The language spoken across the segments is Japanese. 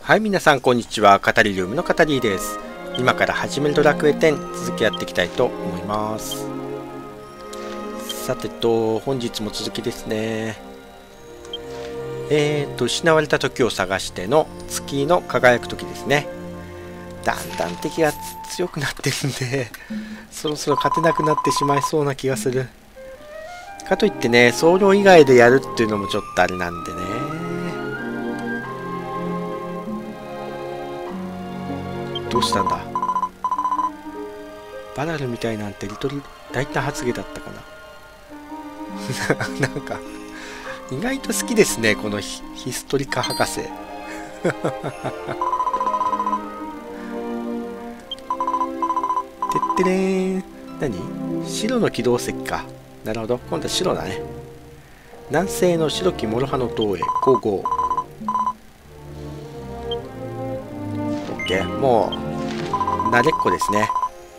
はい、皆さんこんにちは。カタリルームのカタリーです。今から始めるドラクエ10続きやっていきたいと思います。さて本日も続きですね。失われた時を探しての月の輝く時ですね。だんだん敵が強くなってるんでそろそろ勝てなくなってしまいそうな気がする。かといってね、僧侶以外でやるっていうのもちょっとあれなんでね。どうしたんだ。バラルみたいなんて大胆発言だったかななんか意外と好きですね、このヒストリカ博士てってれーん。何？白の機動石か。なるほど、今度は白だね。南西の白き諸刃の塔へゴーゴー。オッケー、もう慣れっこですね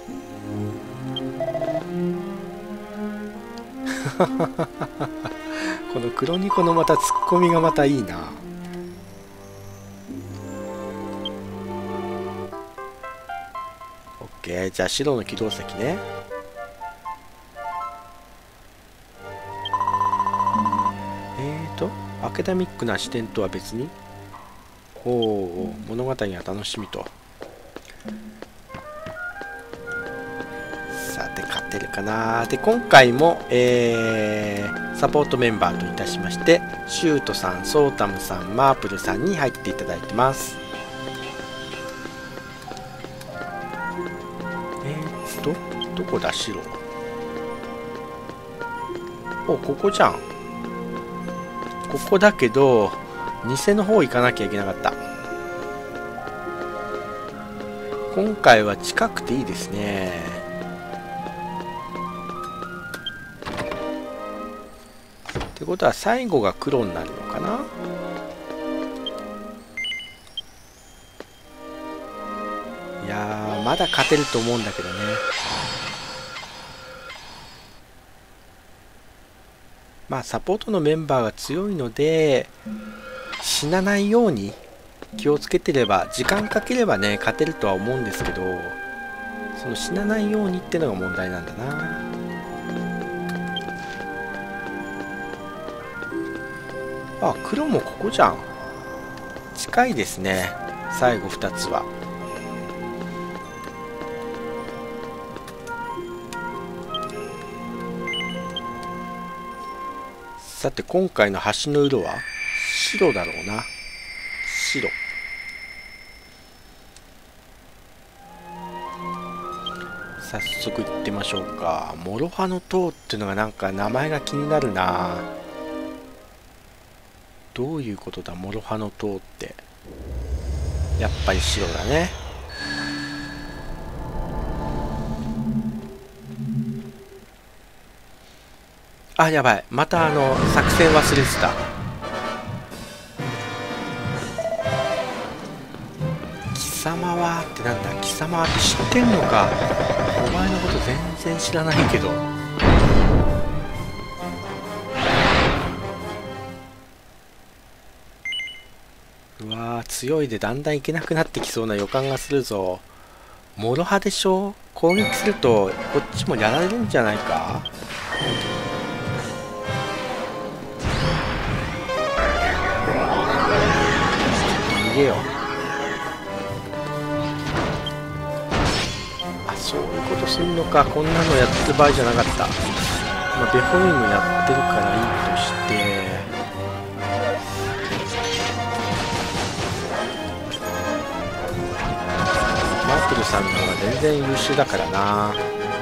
この黒ニコのまたツッコミがまたいいな。オッケー、じゃあ白の機動石ね。アカデミックな視点とは別に物語が楽しみと。さて勝てるかな。で今回も、サポートメンバーといたしましてシュートさん、ソータムさん、マープルさんに入っていただいてます。どこだ白。ここじゃん。ここだけど偽の方行かなきゃいけなかった。今回は近くていいですね。ってことは最後が黒になるのかな。いやー、まだ勝てると思うんだけどね。まあサポートのメンバーが強いので死なないように気をつけてれば、時間かければね勝てるとは思うんですけど、その死なないようにってのが問題なんだな。黒もここじゃん。近いですね、最後2つは。さて今回の橋の色は白だろうな。白。早速行ってみましょうか。諸刃の塔っていうのがなんか名前が気になるな。どういうことだ諸刃の塔って。やっぱり白だね。やばい、また作戦忘れてた。貴様はってなんだ。貴様は知ってんのか。お前のこと全然知らないけど。うわー、強いでだんだんいけなくなってきそうな予感がするぞ。諸刃でしょ。攻撃するとこっちもやられるんじゃないか。逃げよ。そういうことすんのか。こんなのやってる場合じゃなかった。ベホイムやってるからいいとして、マープルさんの方が全然優秀だからな。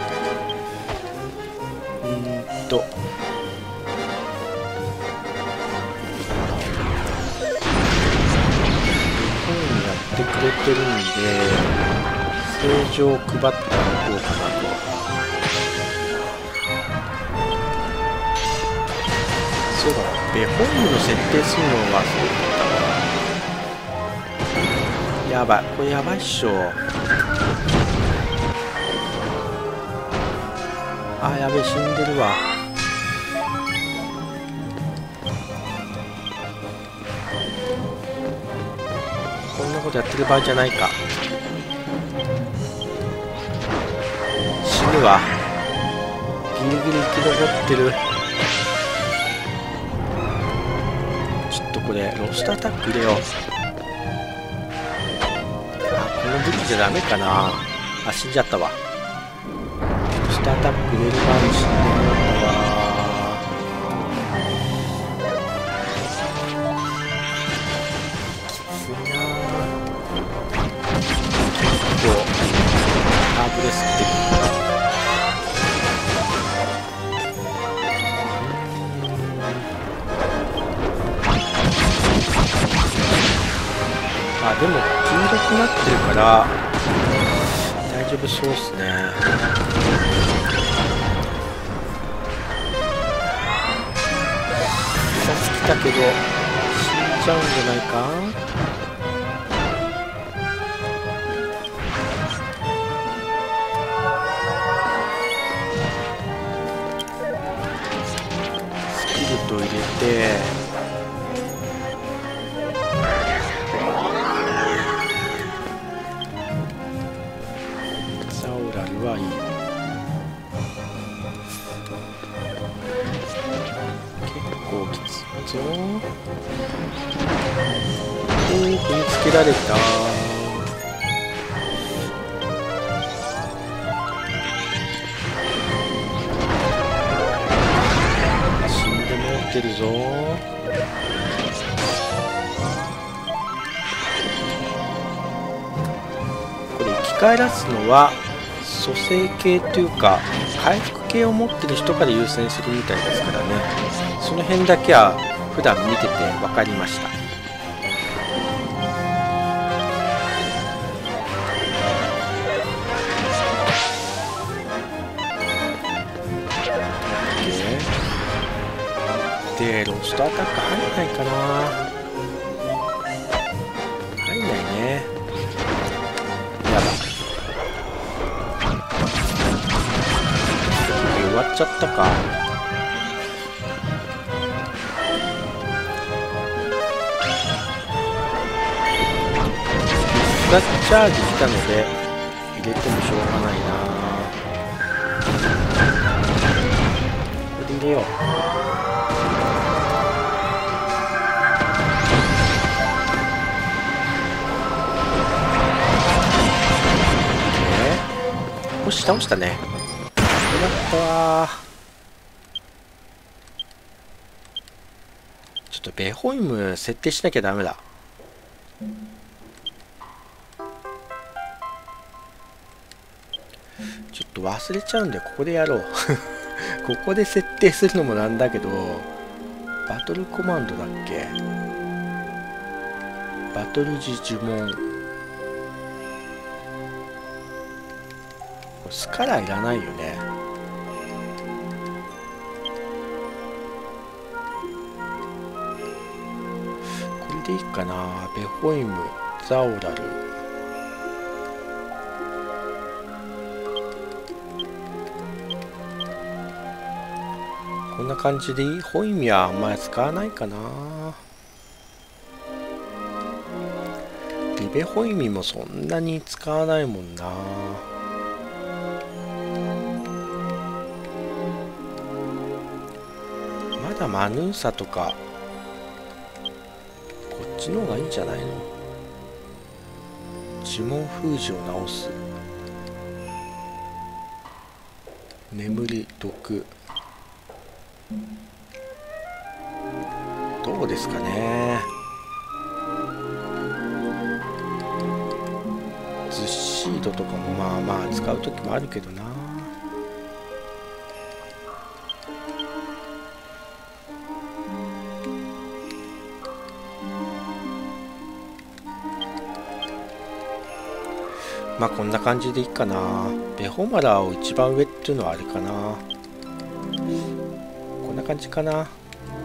やってくれてるんで正常を配ったらどうかなと。そうだ、ベホイムの設定するの忘れてたわ。やばい、これやばいっしょ。やべえ、死んでるわ。こそんなことやってる場合じゃないか。死ぬわ。ギリギリ生き残ってる。ちょっとこれロストアタック入れよう。あ、この武器じゃダメかな。あ、死んじゃったわ。ロストアタック入れる前に死んでもらったわ。ハーブレスってあ、でも黄色くなってるから大丈夫そうっすね。さっき来たけど死んじゃうんじゃないか。入れてザオラルはいい。結構きついぞ。おお、踏みつけられた。てるぞ。これ生き返らすのは蘇生系というか回復系を持ってる人から優先するみたいですからね。その辺だけは普段見てて分かりました。でロストアタック入んないかな。入んないね。やだ。終わっちゃったか。ガッチャージ来たので入れてもしょうがないな。これ入れよう。倒したね。よかったわ。ちょっとベホイム設定しなきゃダメだ。ちょっと忘れちゃうんでここでやろう。ここで設定するのもなんだけど、バトルコマンドだっけ。バトル時呪文。スカラいらないよね。これでいいかな。ベホイム、ザオラル。こんな感じでいい。ホイミはあんまり使わないかな。リベホイミもそんなに使わないもんな。まだマヌーサとかこっちの方がいいんじゃないの。呪文封じを直す。眠り毒。どうですかね。ズッシードとかもまあまあ使う時もあるけどな。まあこんな感じでいいかな。ベホマラを一番上っていうのはあれかな。こんな感じかな。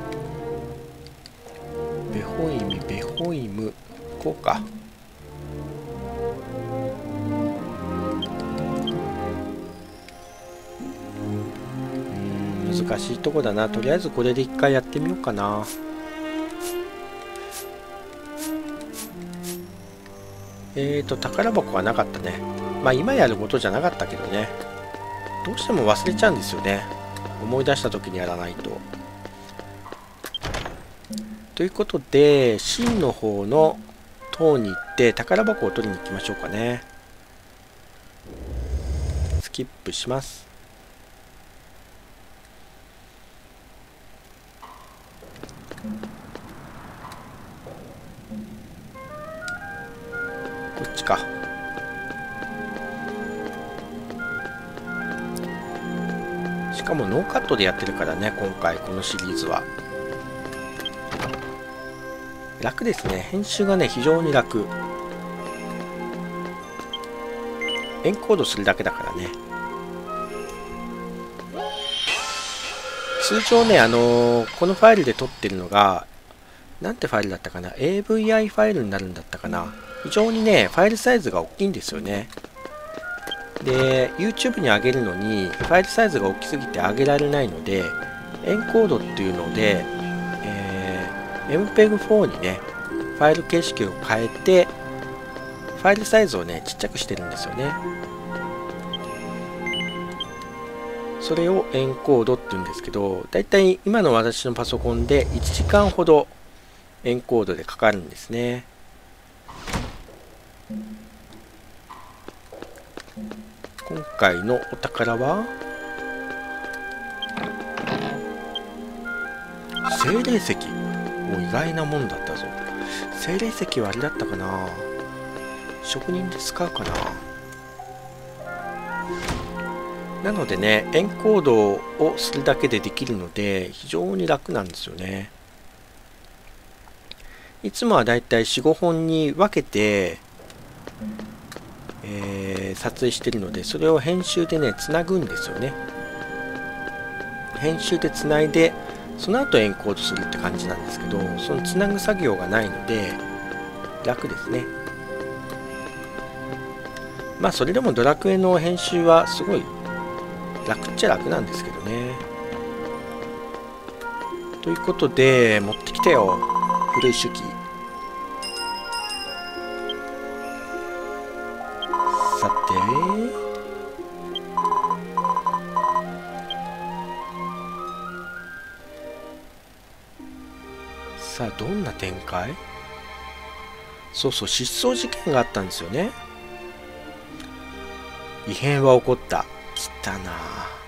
ベホイミ、ベホイム、こうか。難しいとこだな。とりあえずこれで一回やってみようかな。 宝箱はなかったね。まあ今やることじゃなかったけどね。どうしても忘れちゃうんですよね。思い出した時にやらないと。ということで、真の方の塔に行って宝箱を取りに行きましょうかね。スキップします。こっちか。しかもノーカットでやってるからね、今回このシリーズは楽ですね。編集がね非常に楽。エンコードするだけだからね。通常ねこのファイルで撮ってるのがなんてファイルだったかな、 AVI ファイルになるんだったかな。非常にねファイルサイズが大きいんですよね。で YouTube に上げるのにファイルサイズが大きすぎて上げられないので、エンコードっていうので、MPEG-4 にねファイル形式を変えてファイルサイズをねちっちゃくしてるんですよね。それをエンコードって言うんですけど、だいたい今の私のパソコンで1時間ほどエンコードでかかるんですね。今回のお宝は精霊石。もう意外なもんだったぞ。精霊石はあれだったかな、職人で使うかな。なのでねエンコードをするだけでできるので非常に楽なんですよね。いつもはだいたい 4,5 本に分けて、撮影してるので、それを編集でねつなぐんですよね。編集でつないでその後エンコードするって感じなんですけど、そのつなぐ作業がないので楽ですね。まあそれでもドラクエの編集はすごい楽っちゃ楽なんですけどね。ということで持ってきたよ、古い手記。さてさあどんな展開。そうそう、失踪事件があったんですよね。異変は起こった。来たな。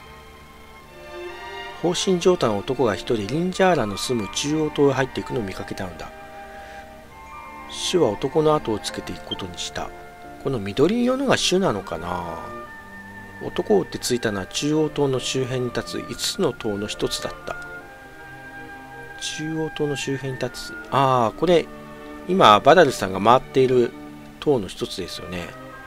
放心状態の男が一人リンジャーラの住む中央島へ入っていくのを見かけたのだ。主は男の後をつけていくことにした。この緑色のが主なのかな。男を追ってついたのは中央島の周辺に立つ5つの島の一つだった。中央島の周辺に立つ、ああこれ今バダルさんが回っている塔の一つですよね。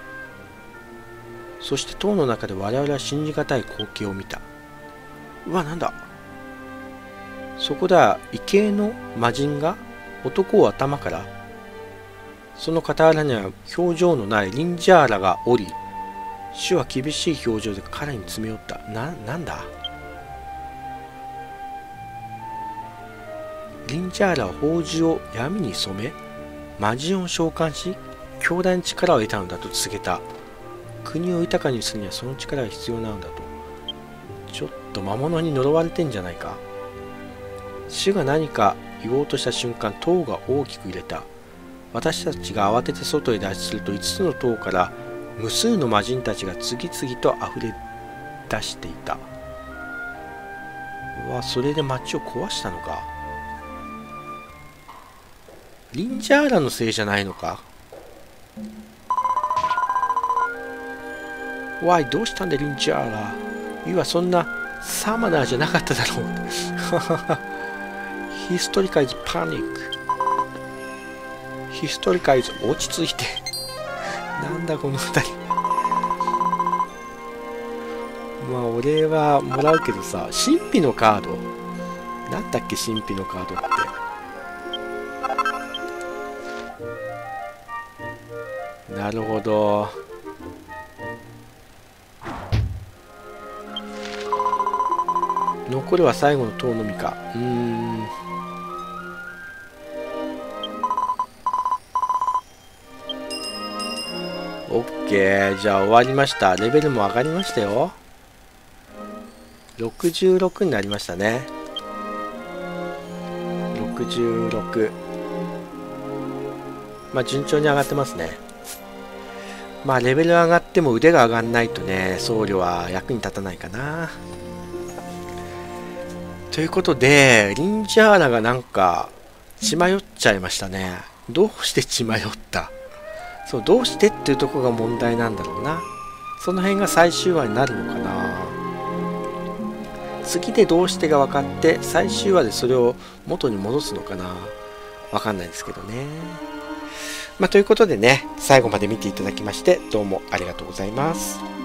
そして塔の中で我々は信じがたい光景を見た。うわ、なんだ。そこだ、異形の魔人が男を頭から、その傍らには表情のないリンジャーラがおり、主は厳しい表情で彼に詰め寄った。なんだ。リンジャーラは宝珠を闇に染め、魔人を召喚し、強大な力を得たのだと告げた。国を豊かにするにはその力が必要なのだと。ちょっと魔物に呪われてんじゃないか。主が何か言おうとした瞬間、塔が大きく揺れた。私たちが慌てて外へ脱出すると、5つの塔から無数の魔人たちが次々と溢れ出していた。うわ、それで町を壊したのか。リンジャーラのせいじゃないのか。わい、どうしたんだリンジャーラ。ユはそんなサマナーじゃなかっただろう。ヒストリカイズパニック。ヒストリカイズ落ち着いて。なんだこの二人。まあ俺はもらうけどさ、神秘のカードなんだっけ、神秘のカードって。なるほど。残るは最後の塔のみか。 OK。じゃあ終わりました。レベルも上がりましたよ。66になりましたね。66。まあ順調に上がってますね。まあレベル上がっても腕が上がんないとね、僧侶は役に立たないかな。ということで、リンジャーナがなんか血迷っちゃいましたね。どうして血迷った？そう、どうしてっていうところが問題なんだろうな。その辺が最終話になるのかな。次でどうしてが分かって最終話でそれを元に戻すのかな。分かんないですけどね。まあ、ということでね、最後まで見ていただきましてどうもありがとうございます。